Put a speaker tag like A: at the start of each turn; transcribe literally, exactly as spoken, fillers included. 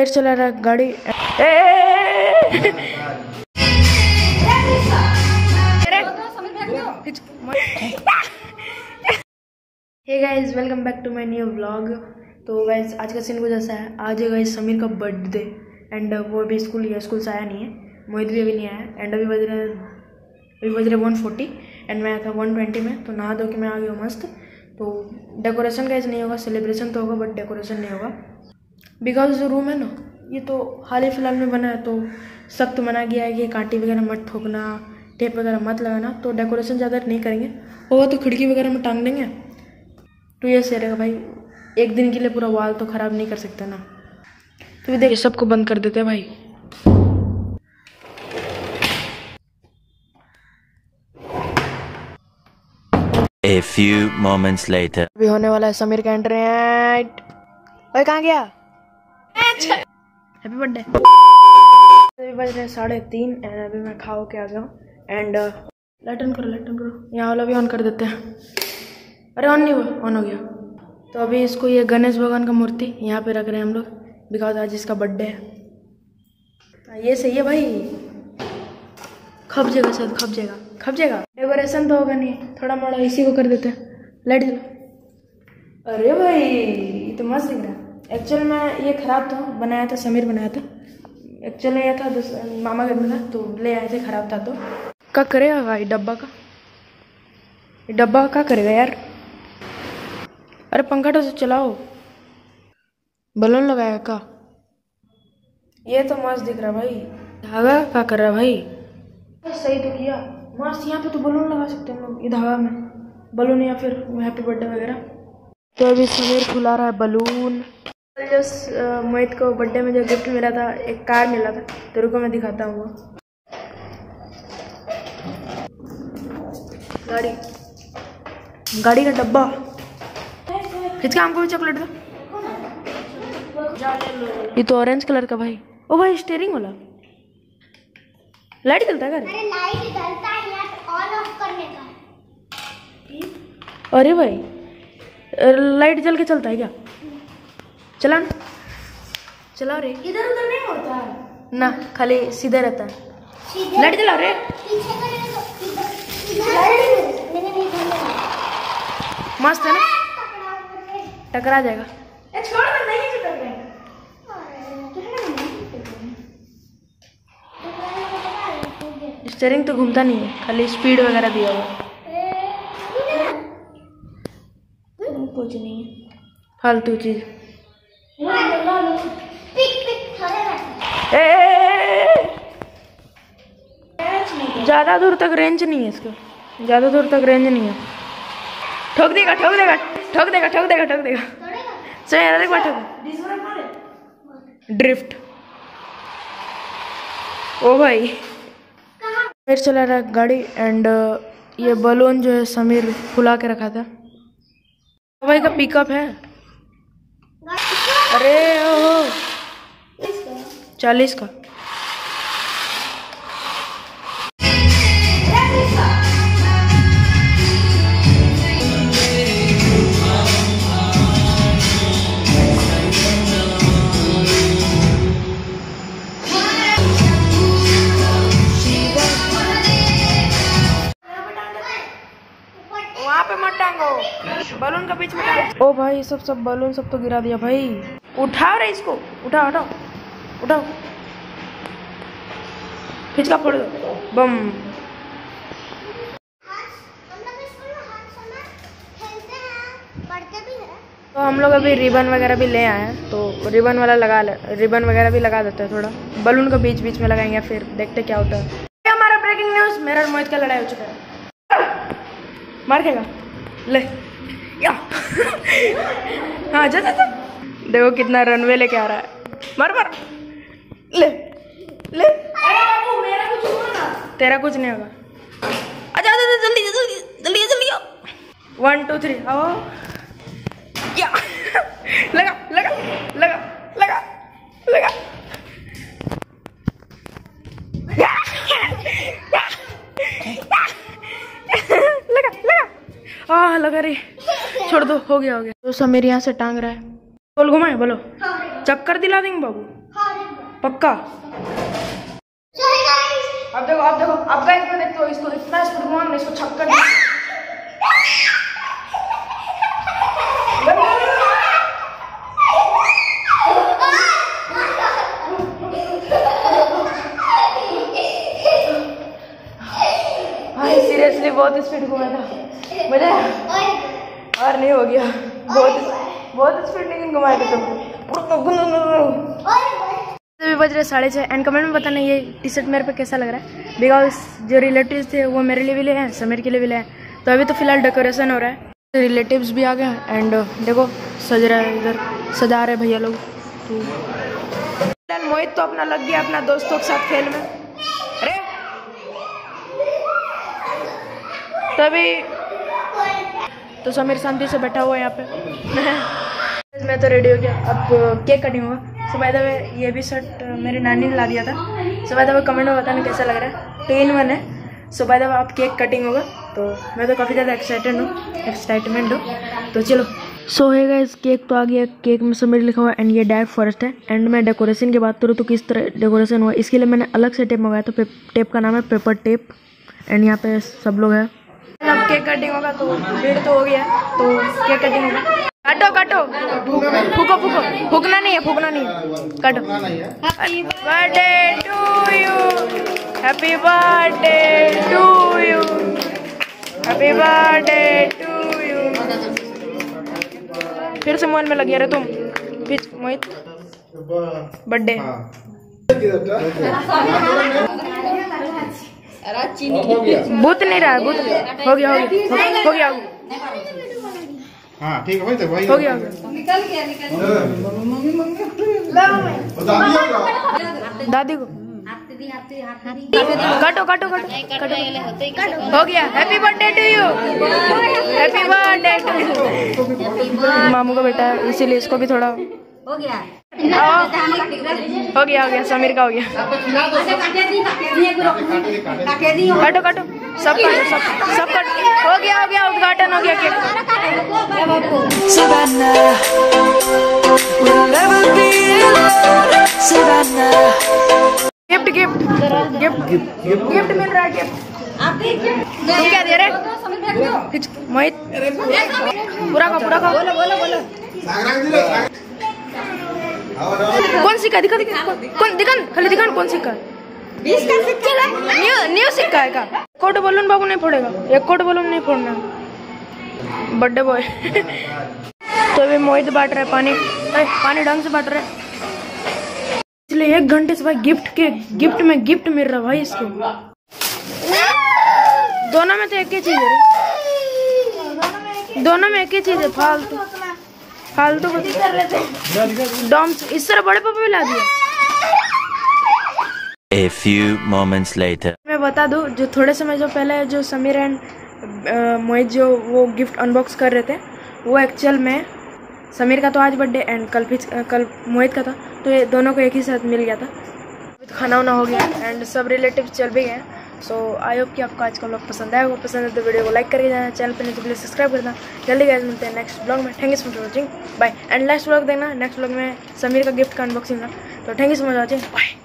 A: समीर चला रहा है गाड़ी। Hey guys, welcome back to my new vlog. तो गाइस आज का सीन कुछ ऐसा है। आज है गाइस समीर का बर्थडे एंड वो अभी स्कूल गया, स्कूल से आया नहीं है। मोहित भी अभी नहीं आया एंड अभी बज रहे अभी बज रहे वन फोर्टी एंड मैं आया था वन ट्वेंटी में। तो नहा धो के मैं आ गया मस्त। तो डेकोरेशन गाइस नहीं होगा, सेलिब्रेशन तो होगा बट डेकोरेशन नहीं होगा बिकॉज जो रूम है ना ये तो हाल ही फिलहाल में बना है, तो सख्त मना गया है कि कांटी वगैरह मत ठोकना, टेप वगैरह मत लगाना। तो डेकोरेशन ज़्यादा नहीं करेंगे, होगा तो खिड़की वगैरह में टांग देंगे। तो ये सही रहेगा भाई, एक दिन के लिए पूरा वाल तो ख़राब नहीं कर सकते ना। तो देखिए सबको बंद कर देते हैं भाई।
B: A few moments later.
A: अभी होने वाला है समीर का एंट्री। भाई कहाँ गया? Happy birthday. अभी बज रहे साढ़े तीन एंड अभी मैं खाओ के आ गया हूँ एंड लाइट ऑन करो, लाइट ऑन करो। यहाँ वाला भी ऑन कर देते हैं। अरे ऑन नहीं हुआ, ऑन हो गया। तो अभी इसको ये गणेश भगवान का मूर्ति यहाँ पे रख रहे हैं हम लोग बिकॉज आज इसका बर्थडे है। ये सही है भाई, खप जाएगा शायद, खप जाएगा खप जाएगा। डेकोरेशन तो होगा नहीं, थोड़ा मोड़ा इसी को कर देते हैं। लाइट जला। अरे भाई ये तो मस्त दिख रहा है। एक्चुअल में ये ख़राब था, बनाया था समीर बनाया था। एक्चुअल में यह था मामा घर में था तो ले आए थे, ख़राब था। तो क्या करेगा भाई डब्बा का, डब्बा क्या करेगा यार। अरे पंखा तो चलाओ, बलून लगाया का। ये तो मस्त दिख रहा भाई। धागा क्या कर रहा भाई, सही तो किया मस्त। यहाँ पे तो बलून लगा सकते हैं हम लोग, ये धागा में बलून या फिर हैप्पी बर्थडे वगैरह। तो अभी समीर खुला रहा है बलून। जो मोहित को बर्थडे में जो गिफ्ट मिला था, एक कार मिला था, तो रुको मैं दिखाता हूँ। वो गाड़ी गाड़ी का डब्बा। खिंच के हमको भी चॉकलेट दो। ये तो ऑरेंज कलर का भाई। ओ भाई स्टीयरिंग वाला लाइट जलता है क्या?
C: अरे लाइट जलता है यार, ऑन ऑफ करने का।
A: अरे भाई लाइट जल के चलता है क्या? चला ना, चला रे।
C: इधर उधर नहीं होता है
A: ना, खाली सीधा रहता है। लाइट जला रे।
C: पीछे करेंगे तो इधर इधर मैंने नहीं देखा।
A: मस्त है ना, टकरा जाएगा।
C: ए छोड़ दे, नहीं चिपक रहे।
A: स्टीयरिंग तो घूमता नहीं है, खाली स्पीड वगैरह दिया हुआ। कुछ नहीं है, फालतू चीज। ज्यादा दूर तक रेंज नहीं है इसका, ज्यादा दूर तक रेंज नहीं है। ठोक देगा ठोक देगा ठोक देगा ठोक देगा ठोक देगा चल एक बार ठोक। ड्रिफ्ट। ओ भाई समीर चला रहा है गाड़ी एंड ये बलून जो है समीर फुला के रखा था। भाई का पिकअप है। अरे ओ चालीस का। वहाँ पे मत टांगो, बलून का बीच में टांगो। ओ भाई सब सब बलून सब तो गिरा दिया भाई। उठाओ रे इसको, उठाओ उठाओ उठाओ, खींच का फोड़ दो। बम। तो हम लोग अभी रिबन वगैरह भी ले आए हैं, तो रिबन वाला लगा ले, रिबन वगैरह भी लगा देते हैं। थोड़ा बलून का बीच बीच में लगाएंगे, फिर देखते क्या होता है। हमारा ब्रेकिंग न्यूज, मेरा और मोहित का लड़ाई हो चुका है। मार खेगा ले या हाँ जा जा जा। देखो कितना रनवे लेके आ रहा है। मार मार ले ले। अरे मेरा कुछ होगा, तेरा कुछ नहीं होगा। आजा आजा जल्दी जल्दी जल्दी जल्दी। वन टू थ्री आओ या लगा लगा लगा लगा लगा। लगा लगा आ लगा रे, छोड़ दो, हो गया हो गया। तो समीर यहाँ से टांग रहा है। बोल घुमाए, बोलो चक्कर दिला देंगे बाबू। पक्का। अब देखो अब देखो अब गाइस में देखते हो इसको इतना स्पीड घुमाऊंगा इसको छक्का भाई सीरियसली बहुत स्पीड घुमा था मुझे और नहीं हो गया। बहुत बहुत स्पीड लेकिन घुमाए थे तुम। अभी बज रहे साढ़े छः एंड कमेंट में बताना ये टी शर्ट मेरे पे कैसा लग रहा है। बिकॉज जो रिलेटिव्स थे वो मेरे लिए भी ले हैं, समीर के लिए भी ले हैं। तो अभी तो फिलहाल डेकोरेशन हो रहा है, रिलेटिव्स भी आ गए एंड देखो सज रहा है, इधर सजा रहे भैया लोग। तो फिलहाल मोहित तो अपना लग गया अपना दोस्तों के साथ खेल में। अरे तभी तो समीर शांति से बैठा हुआ है यहाँ पे। मैं तो रेडी हो गया, अब केक कटिंग होगा। सो बाय द वे ये भी शर्ट मेरी नानी ने ला दिया था। So by the way comment में बताना कैसा लग रहा है। टू इन वन है। सो बाय द वे आप केक कटिंग होगा तो मैं तो काफ़ी ज़्यादा एक्साइटेड हूँ एक्साइटमेंट हूँ तो चलो। सो है गाइस केक तो आ गया, केक में समीर लिखा हुआ एंड ये डार्क फॉरेस्ट है। एंड मैं डेकोरेशन की बात करूँ तो किस तरह डेकोरेशन हुआ इसके लिए मैंने अलग से टेप मंगाया था। टेप का नाम है पेपर टेप एंड यहाँ पे सब लोग हैं। अब केक कटिंग होगा तो भीड़ तो हो गया तो केक कटिंग होगा। काटो काटो फूको फूको फूकना नहीं है फूकना नहीं है काटो। Happy birthday to you, happy birthday to you, happy birthday to you. फिर से मोबाइल में लगे रहे तुम। फिर मोहित बर्थडे भूत नहीं रहा भूत हो गया हो गया हो गया
D: हाँ ठीक है भाई तो भाई
A: हो गया
C: निकल गया निकल
A: दादी को काटो काटो काटो काटो हो गया। Happy birthday to you, happy birthday to मामू का बेटा है इसीलिए इसको भी थोड़ा
C: हो गया
A: हो गया हो गया समीर का हो गया। काटो काटो सब काटो सब सब काटो हो गया हो गया उद्घाटन हो गया cake. Gift gift gift gift मिल रहा है गिफ्ट। तुम क्या दे रहे मोहित? पूरा का पूरा का बोलो बोलो बोलो कौन सिक्का दिखा दिखा कौन दिखा खाली दिखा कौन सिक्का? बीस का सिक्का है न्यू न्यू सिक्का है का। कोट बलून बाबू नहीं फोड़ेगा, एक कोट बलून नहीं फोड़ना बर्थडे बॉय। तो अभी मोहित बांट रहे पानी पानी ढंग से बांट रहे इसलिए एक घंटे से भाई गिफ्ट के गिफ्ट में गिफ्ट मिल रहा भाई इसको। दोनों में तो एक ही चीज है, दोनों में एक ही चीज है फालतू फालतू डॉम्स। इस तरह बड़े पापा भी ला दिया।
B: A few moments later.
A: मैं बता दूं जो थोड़े समय जो पहले जो समीर एंड मोहित जो वो गिफ्ट अनबॉक्स कर रहे थे वो एक्चुअल में समीर का तो आज बर्थडे एंड कल भी कल मोहित का था तो ये दोनों को एक ही साथ मिल गया था। तो खाना वाना हो गया एंड सब रिलेटिव चल भी गए। सो आई होप कि आपको आज का व्लॉग पसंद आएगा। पसंद है तो वीडियो को लाइक करके जाना, चैनल पर नहीं तो प्लीज सब्सक्राइब करना। जल्दी गाइस मिलते हैं नेक्स्ट ब्लॉग में। Thank you so much for watching bye. And next blog देखना, नेक्स्ट ब्लॉग में समीर का गिफ्ट का अनबॉक्सिंग था। तो thank you so much watching bye.